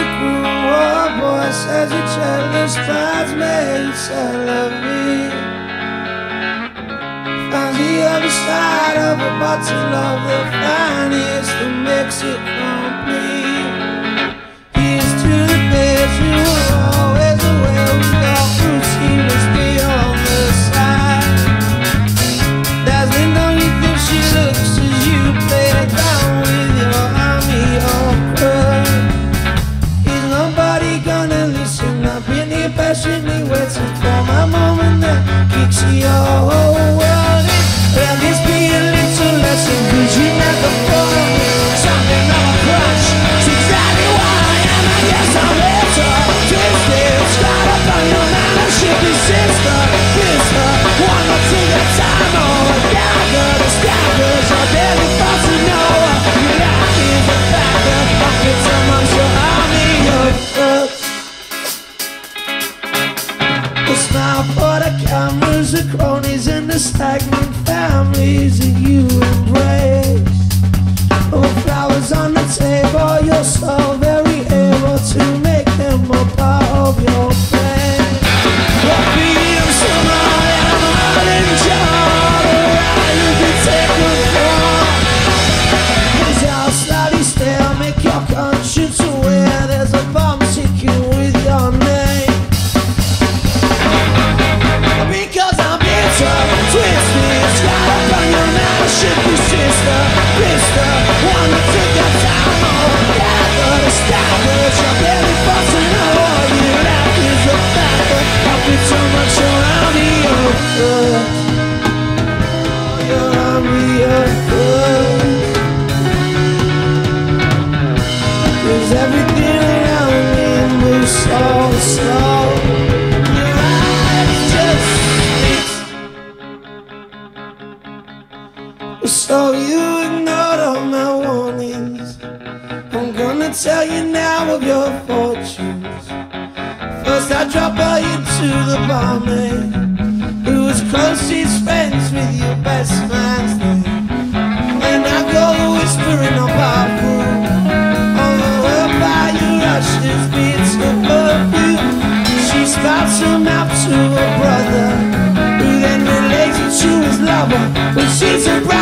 the crew. Oh boy, says a jealous bridesmaid, I love me. Found the other side of a bottle of the finest that makes it complete. Here's to the days you were always away. We got routine must be on the side. Dazzling, don't you think she looks as you play it down with your army of crud? Is nobody gonna listen? I've been here patiently waiting for my moment that kicks your whole world in. Let this be a little lesson, cause you never thought of me. Something of a crush, it's exactly why I am. I guess I'm better, twisted, scarred up on your mind. I should be sister, sister. Wanna take the time over, gather the staggers. I barely thought to know what your life is a factor. I feel so much your army of crooks. The smile for the cameras, the cronies and the stagnant families that you embrace. Oh, flowers on the table, you're so very able to make them a part of your plan. What being somehow and I'm not in charge. Alright, you can take a fall. Cause I'll slightly stare, make your conscience aware. There's a bomb ticking with your name. Because I'm bitter, twisted, scarred up on your mind. I should be sister, sister. Wanna take your time on, gather the staggers. You're barely busting over, your life is a factor. I feel so much your army of good. Your army of good. Cause everything around me moves so slow. Your eyes just so you ignored all my warnings. I'm gonna tell you now of your fortunes. First I drop her into the barmaid, who was closest friends with your best man's name. And I go whispering of our food, over by your rushes beats of perfume. She spouts them out to her brother, who then relates it to his lover. When she's a bride,